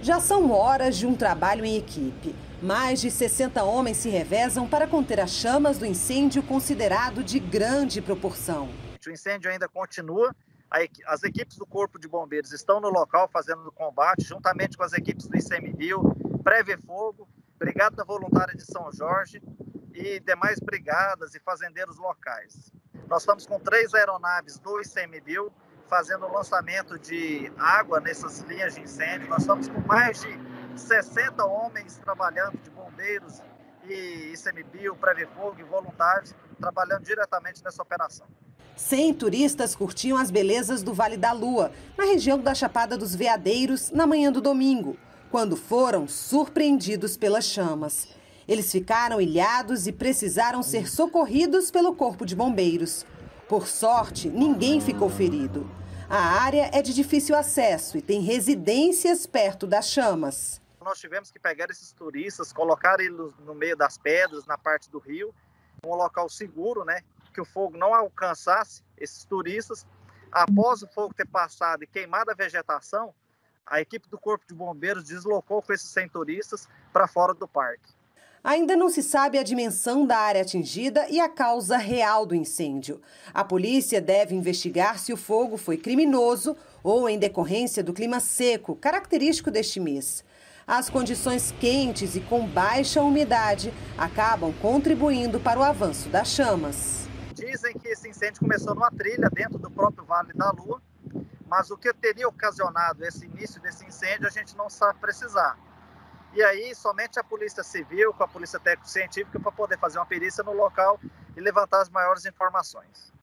Já são horas de um trabalho em equipe. Mais de 60 homens se revezam para conter as chamas do incêndio considerado de grande proporção. O incêndio ainda continua. As equipes do Corpo de Bombeiros estão no local fazendo o combate, juntamente com as equipes do ICMBio, Preve Fogo, Brigada Voluntária de São Jorge e demais brigadas e fazendeiros locais. Nós estamos com 3 aeronaves do ICMBio fazendo o lançamento de água nessas linhas de incêndio. Nós estamos com mais de 60 homens trabalhando, de bombeiros e ICMBio, Preve Fogo e voluntários, trabalhando diretamente nessa operação. 100 turistas curtiam as belezas do Vale da Lua, na região da Chapada dos Veadeiros, na manhã do domingo, quando foram surpreendidos pelas chamas. Eles ficaram ilhados e precisaram ser socorridos pelo Corpo de Bombeiros. Por sorte, ninguém ficou ferido. A área é de difícil acesso e tem residências perto das chamas. Nós tivemos que pegar esses turistas, colocar eles no meio das pedras, na parte do rio, um local seguro, né? Que o fogo não alcançasse esses turistas. Após o fogo ter passado e queimado a vegetação, a equipe do Corpo de Bombeiros deslocou com esses 100 turistas para fora do parque. Ainda não se sabe a dimensão da área atingida e a causa real do incêndio. A polícia deve investigar se o fogo foi criminoso ou em decorrência do clima seco, característico deste mês. As condições quentes e com baixa umidade acabam contribuindo para o avanço das chamas. Dizem que esse incêndio começou numa trilha dentro do próprio Vale da Lua, mas o que teria ocasionado esse início desse incêndio a gente não sabe precisar. E aí somente a Polícia Civil, com a Polícia Técnico-Científica, para poder fazer uma perícia no local e levantar as maiores informações.